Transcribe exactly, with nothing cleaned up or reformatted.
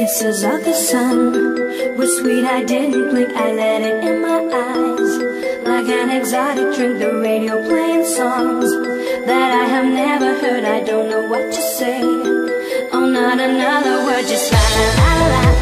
kisses of the sun were sweet, I didn't blink, I let it in my eyes. Like an exotic drink, the radio playing songs that I have never heard, I don't know what to say. Oh, not another word, just la la la la.